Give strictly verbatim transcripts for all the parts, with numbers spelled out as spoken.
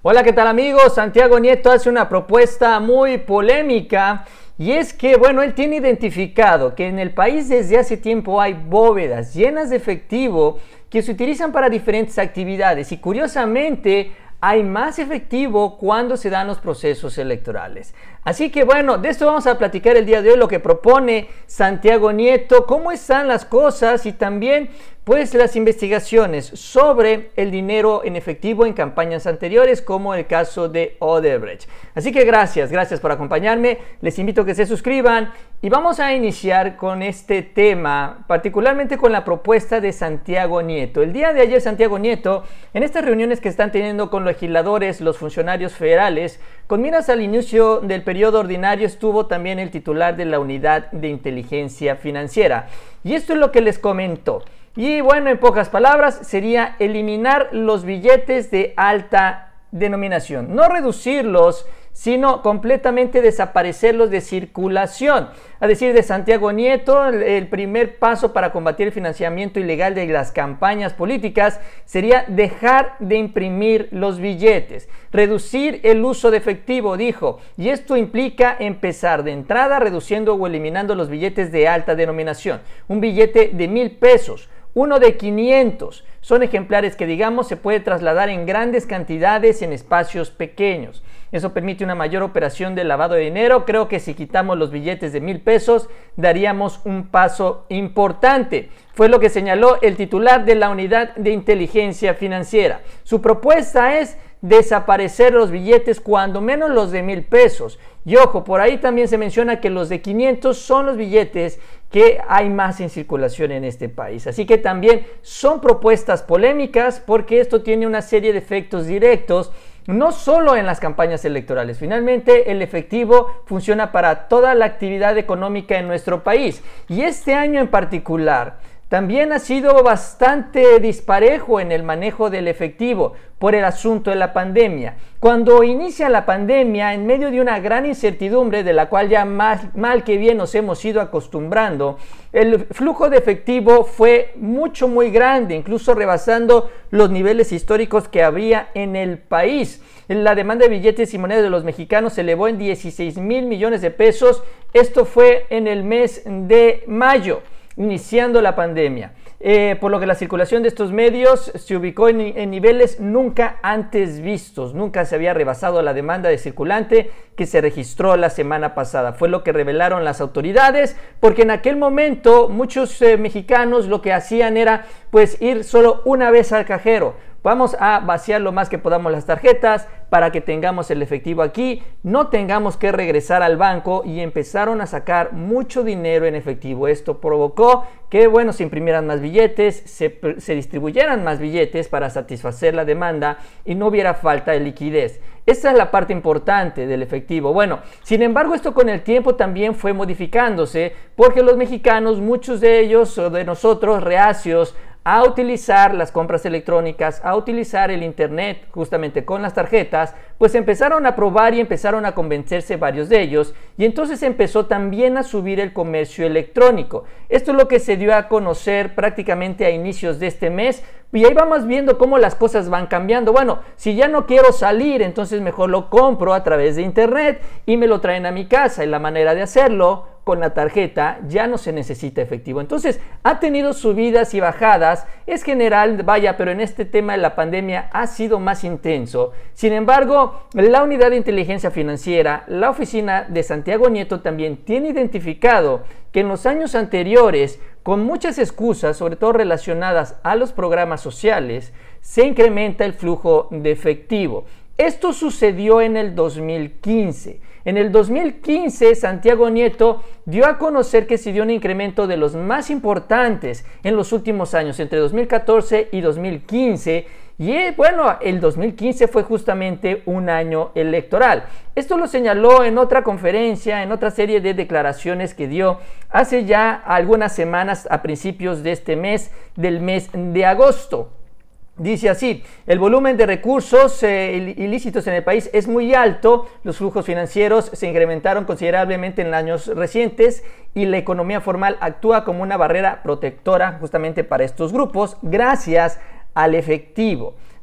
Hola, ¿qué tal amigos? Santiago Nieto hace una propuesta muy polémica y es que, bueno, él tiene identificado que en el país desde hace tiempo hay bóvedas llenas de efectivo que se utilizan para diferentes actividades y curiosamente hay más efectivo cuando se dan los procesos electorales. Así que bueno, de esto vamos a platicar el día de hoy, lo que propone Santiago Nieto, cómo están las cosas y también pues las investigaciones sobre el dinero en efectivo en campañas anteriores, como el caso de Odebrecht. Así que gracias, gracias por acompañarme, les invito a que se suscriban y vamos a iniciar con este tema, particularmente con la propuesta de Santiago Nieto. El día de ayer Santiago Nieto, en estas reuniones que están teniendo con legisladores, los funcionarios federales, con miras al inicio del periodo ordinario, estuvo también el titular de la Unidad de Inteligencia Financiera. Y esto es lo que les comentó. Y bueno, en pocas palabras, sería eliminar los billetes de alta denominación. No reducirlos, sino completamente desaparecerlos de circulación. A decir de Santiago Nieto, el primer paso para combatir el financiamiento ilegal de las campañas políticas sería dejar de imprimir los billetes, reducir el uso de efectivo, dijo, y esto implica empezar de entrada reduciendo o eliminando los billetes de alta denominación. Un billete de mil pesos, uno de quinientos, son ejemplares que, digamos, se puede trasladar en grandes cantidades en espacios pequeños. Eso permite una mayor operación de lavado de dinero. Creo que si quitamos los billetes de mil pesos, daríamos un paso importante. Fue lo que señaló el titular de la Unidad de Inteligencia Financiera. Su propuesta es desaparecer los billetes, cuando menos los de mil pesos. Y ojo, por ahí también se menciona que los de quinientos son los billetes que hay más en circulación en este país. Así que también son propuestas polémicas porque esto tiene una serie de efectos directos, no solo en las campañas electorales. Finalmente, el efectivo funciona para toda la actividad económica en nuestro país. Y este año en particular también ha sido bastante disparejo en el manejo del efectivo por el asunto de la pandemia. Cuando inicia la pandemia, en medio de una gran incertidumbre de la cual ya mal, mal que bien nos hemos ido acostumbrando, el flujo de efectivo fue mucho, muy grande, incluso rebasando los niveles históricos que había en el país. La demanda de billetes y monedas de los mexicanos se elevó en dieciséis mil millones de pesos. Esto fue en el mes de mayo, iniciando la pandemia, eh, por lo que la circulación de estos medios se ubicó en, en niveles nunca antes vistos. Nunca se había rebasado la demanda de circulante que se registró la semana pasada. Fue lo que revelaron las autoridades, porque en aquel momento muchos eh, mexicanos lo que hacían era pues ir solo una vez al cajero. Vamos a vaciar lo más que podamos las tarjetas para que tengamos el efectivo aquí, no tengamos que regresar al banco, y empezaron a sacar mucho dinero en efectivo. Esto provocó que, bueno, se imprimieran más billetes, se, se distribuyeran más billetes para satisfacer la demanda y no hubiera falta de liquidez. Esta es la parte importante del efectivo. Bueno, sin embargo, esto con el tiempo también fue modificándose, porque los mexicanos, muchos de ellos o de nosotros, reacios a utilizar las compras electrónicas, a utilizar el internet justamente con las tarjetas, pues empezaron a probar y empezaron a convencerse varios de ellos, y entonces empezó también a subir el comercio electrónico. Esto es lo que se dio a conocer prácticamente a inicios de este mes, y ahí vamos viendo cómo las cosas van cambiando. Bueno, si ya no quiero salir, entonces mejor lo compro a través de internet y me lo traen a mi casa, y la manera de hacerlo con la tarjeta ya no se necesita efectivo. Entonces ha tenido subidas y bajadas, es general, vaya, pero en este tema de la pandemia ha sido más intenso. Sin embargo, la Unidad de Inteligencia Financiera, la oficina de Santiago Nieto, también tiene identificado que en los años anteriores, con muchas excusas, sobre todo relacionadas a los programas sociales, se incrementa el flujo de efectivo. Esto sucedió en el dos mil quince. En el dos mil quince, Santiago Nieto dio a conocer que se dio un incremento de los más importantes en los últimos años, entre dos mil catorce y dos mil quince. Y bueno, el dos mil quince fue justamente un año electoral. Esto lo señaló en otra conferencia, en otra serie de declaraciones que dio hace ya algunas semanas, a principios de este mes, del mes de agosto. Dice así: el volumen de recursos eh, ilícitos en el país es muy alto, los flujos financieros se incrementaron considerablemente en años recientes y la economía formal actúa como una barrera protectora justamente para estos grupos gracias al efectivo.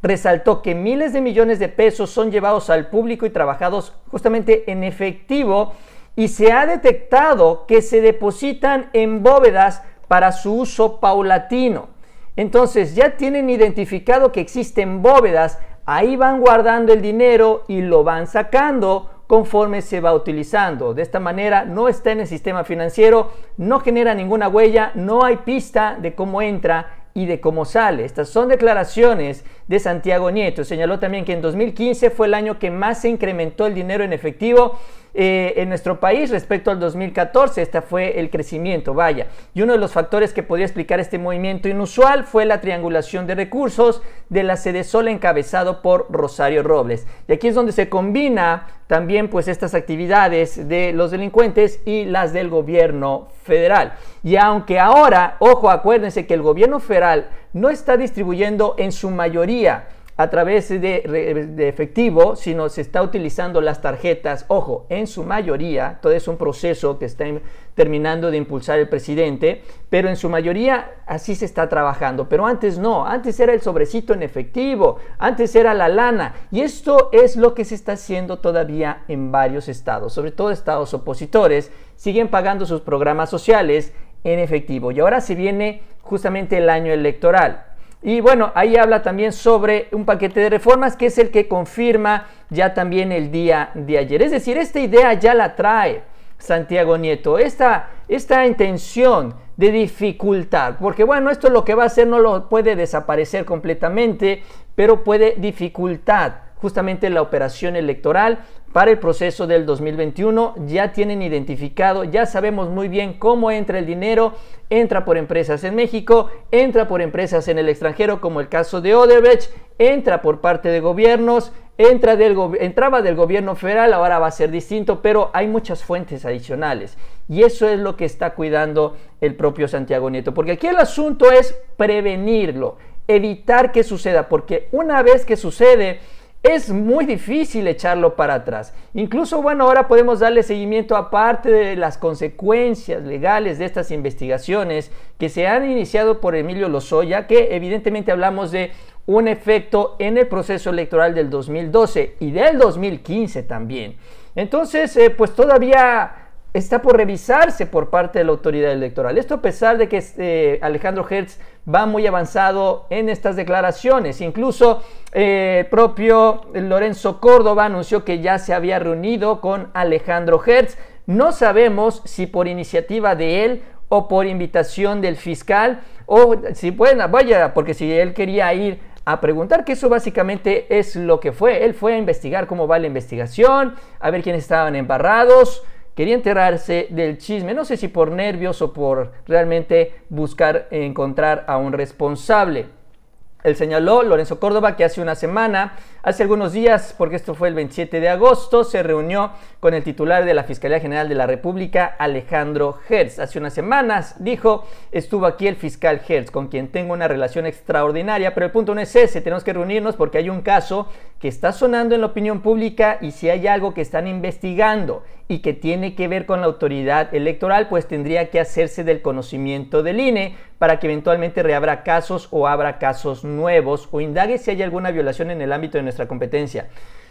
resaltó que miles de millones de pesos son llevados al público y trabajados justamente en efectivo, y se ha detectado que se depositan en bóvedas para su uso paulatino. Entonces ya tienen identificado que existen bóvedas, ahí van guardando el dinero y lo van sacando conforme se va utilizando. De esta manera no está en el sistema financiero, no genera ninguna huella, no hay pista de cómo entra y de cómo sale. Estas son declaraciones de Santiago Nieto. Señaló también que en dos mil quince fue el año que más se incrementó el dinero en efectivo eh, en nuestro país respecto al dos mil catorce. Este fue el crecimiento, vaya. Y uno de los factores que podría explicar este movimiento inusual fue la triangulación de recursos de la Sedesol encabezado por Rosario Robles. Y aquí es donde se combina también pues estas actividades de los delincuentes y las del gobierno federal. Y aunque ahora, ojo, acuérdense que el gobierno federal no está distribuyendo en su mayoría a través de, de efectivo, sino se está utilizando las tarjetas, ojo, en su mayoría, todo es un proceso que está terminando de impulsar el presidente, pero en su mayoría así se está trabajando. Pero antes no, antes era el sobrecito en efectivo, antes era la lana, y esto es lo que se está haciendo todavía en varios estados, sobre todo estados opositores, siguen pagando sus programas sociales en efectivo, y ahora se viene justamente el año electoral. Y bueno, ahí habla también sobre un paquete de reformas que es el que confirma ya también el día de ayer. Es decir, esta idea ya la trae Santiago Nieto, esta, esta intención de dificultar, porque bueno, esto lo que va a hacer no lo puede desaparecer completamente, pero puede dificultar justamente la operación electoral para el proceso del dos mil veintiuno. Ya tienen identificado, ya sabemos muy bien cómo entra el dinero, entra por empresas en México, entra por empresas en el extranjero como el caso de Odebrecht, entra por parte de gobiernos, entra del go- entraba del gobierno federal, ahora va a ser distinto, pero hay muchas fuentes adicionales y eso es lo que está cuidando el propio Santiago Nieto, porque aquí el asunto es prevenirlo, evitar que suceda, porque una vez que sucede, es muy difícil echarlo para atrás. Incluso, bueno, ahora podemos darle seguimiento a parte de las consecuencias legales de estas investigaciones que se han iniciado por Emilio Lozoya, que evidentemente hablamos de un efecto en el proceso electoral del dos mil doce y del dos mil quince también. Entonces, eh, pues todavía está por revisarse por parte de la autoridad electoral. Esto a pesar de que eh, Alejandro Hertz va muy avanzado en estas declaraciones. Incluso eh, el propio Lorenzo Córdoba anunció que ya se había reunido con Alejandro Hertz. No sabemos si por iniciativa de él o por invitación del fiscal, o si pueden, vaya, porque si él quería ir a preguntar, que eso básicamente es lo que fue. Él fue a investigar cómo va la investigación, a ver quiénes estaban embarrados. Quería enterarse del chisme, no sé si por nervios o por realmente buscar encontrar a un responsable. Él señaló, Lorenzo Córdoba, que hace una semana, hace algunos días, porque esto fue el veintisiete de agosto, se reunió con el titular de la Fiscalía General de la República, Alejandro Hertz. Hace unas semanas, dijo, estuvo aquí el fiscal Hertz, con quien tengo una relación extraordinaria, pero el punto no es ese, tenemos que reunirnos porque hay un caso que está sonando en la opinión pública y si hay algo que están investigando y que tiene que ver con la autoridad electoral, pues tendría que hacerse del conocimiento del I N E para que eventualmente reabra casos o abra casos nuevos o indague si hay alguna violación en el ámbito de nuestra competencia.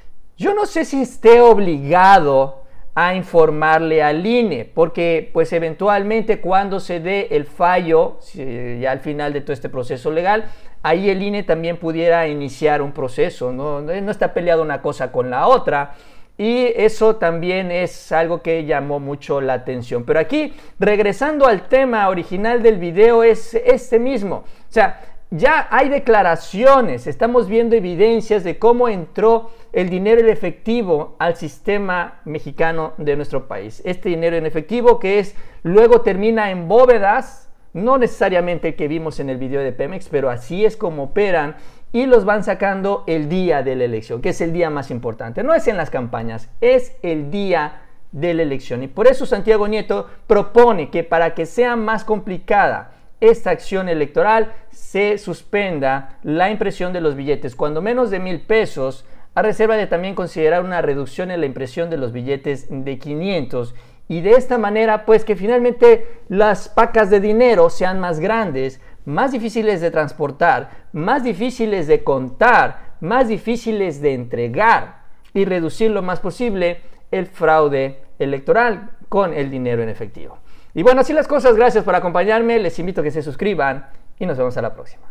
Yo no sé si esté obligado a informarle al I N E, porque pues eventualmente cuando se dé el fallo, ya al final de todo este proceso legal, ahí el I N E también pudiera iniciar un proceso, no, no está peleado una cosa con la otra. Y eso también es algo que llamó mucho la atención. Pero aquí, regresando al tema original del video, es este mismo. O sea, ya hay declaraciones, estamos viendo evidencias de cómo entró el dinero en efectivo al sistema mexicano de nuestro país. Este dinero en efectivo que es, luego termina en bóvedas, no necesariamente el que vimos en el video de Pemex, pero así es como operan. Y los van sacando el día de la elección, que es el día más importante. No es en las campañas, es el día de la elección. Y por eso Santiago Nieto propone que para que sea más complicada esta acción electoral, se suspenda la impresión de los billetes, cuando menos de mil pesos, a reserva de también considerar una reducción en la impresión de los billetes de quinientos. Y de esta manera, pues que finalmente las pacas de dinero sean más grandes, más difíciles de transportar, más difíciles de contar, más difíciles de entregar y reducir lo más posible el fraude electoral con el dinero en efectivo. Y bueno, así las cosas. Gracias por acompañarme. Les invito a que se suscriban y nos vemos a la próxima.